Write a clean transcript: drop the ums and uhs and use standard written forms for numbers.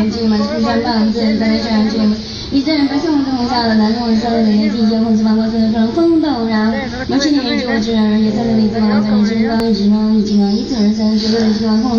人节嘛，不上榜，自然在上节嘛。一个人把生活中下的难忘，三个人的季节，红色芒果色的风动让。某些年纪我只让人也三个例子，往往只能一经而三，这个人希望控。